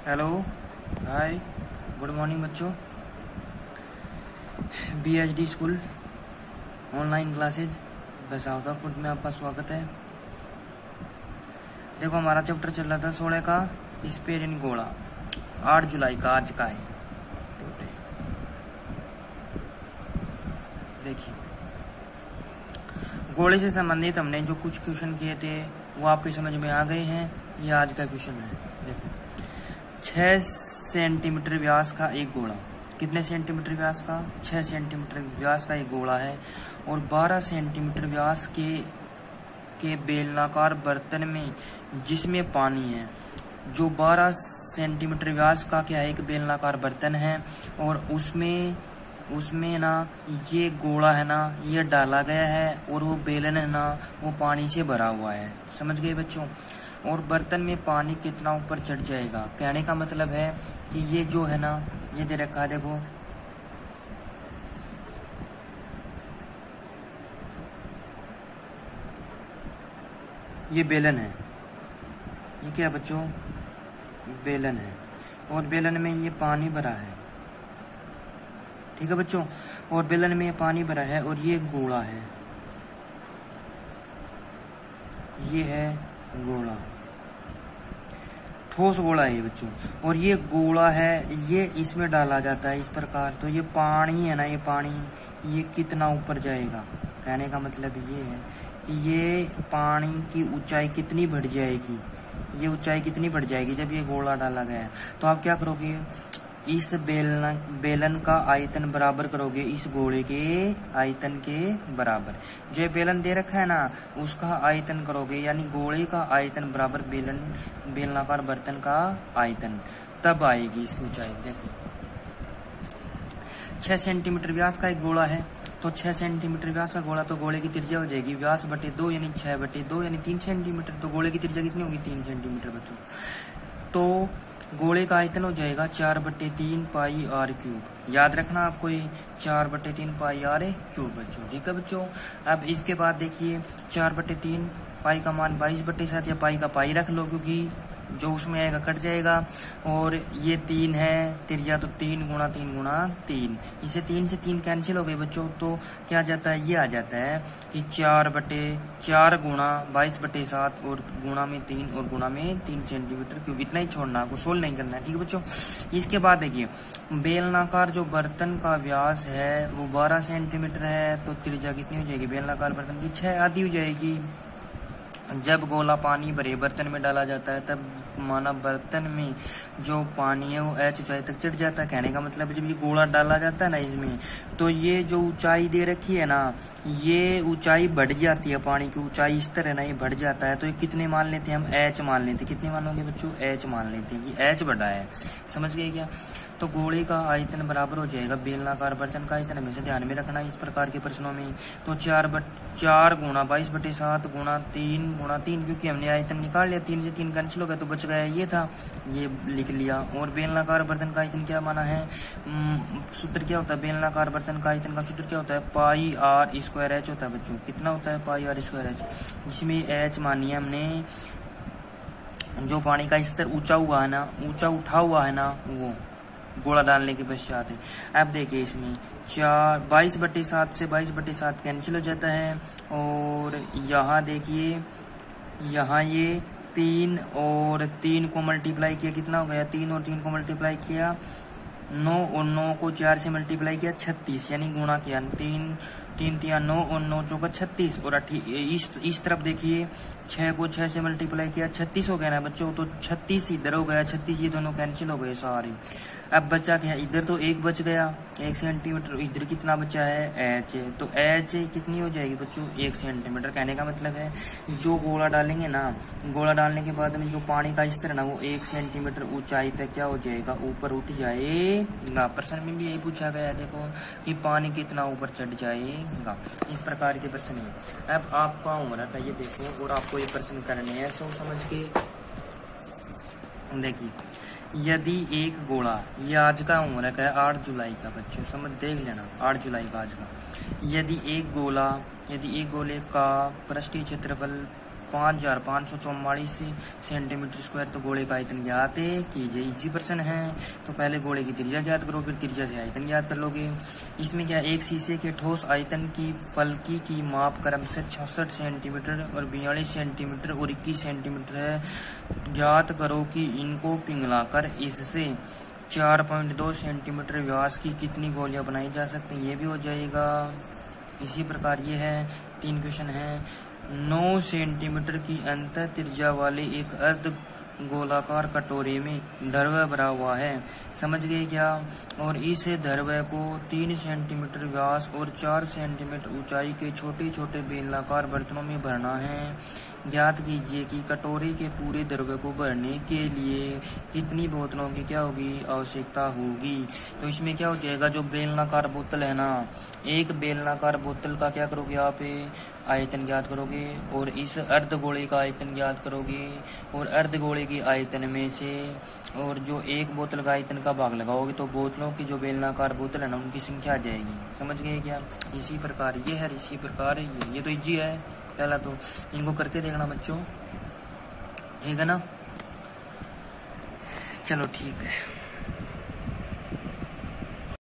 Hello, hi, good morning बच्चों। BHD school online classes Basavatapur में आपका स्वागत है। देखो, हमारा चैप्टर चल रहा था 16 का स्पेयर इन गोला। 8 जुलाई का आज का है। देखिए, गोले से संबंधित हमने जो कुछ क्वेश्चन किए थे वो आपके समझ में आ गए हैं। ये आज का क्वेश्चन है। देखो, 6 सेंटीमीटर व्यास का एक गोला, कितने सेंटीमीटर व्यास का? 6 सेंटीमीटर व्यास का एक गोला है और 12 सेंटीमीटर व्यास के बेलनाकार बर्तन में जिसमें पानी है। जो 12 सेंटीमीटर व्यास का क्या है, एक बेलनाकार बर्तन है और उसमें ना ये गोला है ना, ये डाला गया है और वो बेलन है ना, वो पानी से भरा हुआ है। समझ गए बच्चों? और बर्तन में पानी कितना ऊपर चढ़ जाएगा, कहने का मतलब है कि ये जो है ना, ये दे रखा है। देखो, ये बेलन है। ये क्या बच्चों? बेलन है और बेलन में ये पानी भरा है। ठीक है बच्चों, और बेलन में पानी भरा है और ये गोला है। ये है गोला, ठोस गोला है ये बच्चों। और ये गोला है, ये इसमें डाला जाता है इस प्रकार। तो ये पानी है ना, ये पानी ये कितना ऊपर जाएगा, कहने का मतलब ये है कि ये पानी की ऊंचाई कितनी बढ़ जाएगी। ये ऊंचाई कितनी बढ़ जाएगी जब ये गोला डाला गया है। तो आप क्या करोगे, इस बेलन का आयतन बराबर करोगे इस गोले के आयतन के बराबर। जो बेलन दे रखा है ना, उसका आयतन करोगे, यानी गोले का आयतन बराबर बेलनाकार बर्तन का आयतन, तब आएगी इसकी ऊंचाई। देखो, 6 सेंटीमीटर व्यास का एक गोला है। तो 6 सेंटीमीटर व्यास का गोला, तो गोले की त्रिज्या हो जाएगी व्यास बटे 2 यानी 6 बटे 2 यानी 3 सेंटीमीटर। तो गोले की त्रिज्या कितनी होगी? 3 सेंटीमीटर बच्चों। तो गोले का आयतन हो जाएगा 4/3 पाई आर क्यूब। याद रखना आपको, ये 4/3 पाई आर क्यूब बच्चों। ठीक है बच्चों। अब इसके बाद देखिए, 4/3 पाई का मान 22/7 या पाई का पाई रख लो, क्योंकि जो उसमें आएगा कट जाएगा। और ये 3 है त्रिज्या, तो 3 गुणा 3 गुणा 3। इसे 3 से 3 कैंसिल हो गए बच्चों। तो क्या आ जाता है? ये आ जाता है कि 4/4 गुणा 22/7 और गुणा में 3 और गुणा में 3 सेंटीमीटर क्यूब। इतना ही छोड़ना, आपको सोल्व नहीं करना है। ठीक है बच्चों। इसके बाद देखिए, बेलनाकार जो बर्तन का व्यास है वो 12 सेंटीमीटर है। तो त्रिज्या कितनी हो जाएगी बेलनाकार बर्तन की? 6 आधी हो जाएगी। जब गोला पानी भरे बर्तन में डाला जाता है, तब माना बर्तन में जो पानी है वो h ऊंचाई तक चढ़ जाता है। कहने का मतलब जब ये गोला डाला जाता है ना इसमें, तो ये जो ऊंचाई दे रखी है ना, ये ऊंचाई बढ़ जाती है। पानी की ऊंचाई स्तर है ना, ये बढ़ जाता है। तो ये कितने मान लेते हैं हम? h मान लेते हैं। कितने मानोगे बच्चों? h मान लेते हैं कि h बढ़ा है। समझ गए क्या? तो गोले का आयतन बराबर हो जाएगा बेलनाकार बर्तन का आयतन। हमेशा ध्यान में रखना इस प्रकार के प्रश्नों में। तो 4 गुणा 22/7 गुणा 3 गुणा 3, क्योंकि हमने आयतन निकाल लिया, 3 से 3 कैंसिल हो गया तो बच गया ये था, ये लिख लिया। और बेलनाकार बर्तन का आयतन क्या माना है? सूत्र क्या होता है बेलनाकार बर्तन का आयतन का? सूत्र क्या होता है? पाई आर स्क्वायर एच होता है बच्चों। कितना होता है? पाई आर स्क्वायर एच, जिसमें एच मानी है हमने जो पानी का स्तर ऊंचा हुआ है ना, ऊंचा उठा हुआ है ना, वो गोला डालने के पश्चात है। अब देखिए, इसमें 22/7 से 22/7 कैंसिल हो जाता है। और यहाँ देखिए, यहाँ ये 3 और 3 को मल्टीप्लाई किया, कितना हो गया? 3 और 3 को मल्टीप्लाई किया 9 और 9 को 4 से मल्टीप्लाई किया 36, यानी गुणा किया 3 3 3 9 और 9 चौका 36। और इस तरफ देखिए, 6 को 6 से मल्टीप्लाई किया 36 हो गया ना बच्चों। तो 36 इधर हो गया, 36 ये दोनों कैंसिल हो गए सारे। अब बचा क्या? इधर तो 1 बच गया 1 सेंटीमीटर। इधर कितना बचा है? h। तो h कितनी हो जाएगी बच्चों? 1 सेंटीमीटर। कहने का मतलब है जो गोला डालेंगे ना, गोला डालने के बाद में जो पानी का स्तर है ना, वो 1 सेंटीमीटर ऊंचाई तक क्या हो जाएगा? ऊपर उठ जाएगा। प्रश्न में भी यही पूछा गया है, देखो, कि पानी कितना ऊपर चढ़ जाएगा। इस प्रकार के प्रश्न है। अब आपका होमवर्क है ये देखो, और आपको ये प्रश्न करने हैं सोच समझ के। देखिए, यदि एक गोला, ये आज का होमवर्क है 8 जुलाई का बच्चों, समझ देख लेना, 8 जुलाई का आज का। यदि एक गोले का पृष्ठीय क्षेत्रफल 5544 सेंटीमीटर स्क्वायर। तो गोले का आयतन ज्ञात कीजिए। इजी प्रश्न है। तो पहले गोले की त्रिज्या ज्ञात करो, फिर त्रिज्या से आयतन ज्ञात कर लोगे। इसमें क्या, एक शीशे के ठोस आयतन की फलकी की माप क्रमशः 66 सेंटीमीटर और 42 सेंटीमीटर और 21 सेंटीमीटर है। ज्ञात करो कि इनको पिघलाकर इससे 4.2 सेंटीमीटर व्यास की कितनी गोलियां बनाई जा सकती हैं, ये भी हो जाएगा। इसी प्रकार ये है 3 क्वेश्चन है। 9 सेंटीमीटर की अंत त्रिज्या वाले एक अर्ध गोलाकार कटोरे में द्रव्य भरा हुआ है, समझ गए क्या। और इस द्रव्य को 3 सेंटीमीटर व्यास और 4 सेंटीमीटर ऊंचाई के छोटे छोटे बेलनाकार बर्तनों में भरना है। ज्ञात कीजिए कि कटोरे के पूरे द्रव्य को भरने के लिए कितनी बोतलों की क्या होगी, आवश्यकता होगी। तो इसमें क्या हो जाएगा, जो बेलनाकार बोतल है ना, एक बेलनाकार बोतल का क्या करोगे आप, आयतन ज्ञात करोगे और इस अर्ध गोले का आयतन ज्ञात करोगे और अर्ध गोले की आयतन में से और जो एक बोतल का आयतन का भाग लगाओगे तो बोतलों की जो बेलनाकार बोतल है ना उनकी संख्या आ जाएगी, समझ गए क्या। इसी प्रकार ये है, इसी प्रकार ये तो इजी है। पहला तो इनको करके देखना बच्चों, ठीक है ना। चलो ठीक है।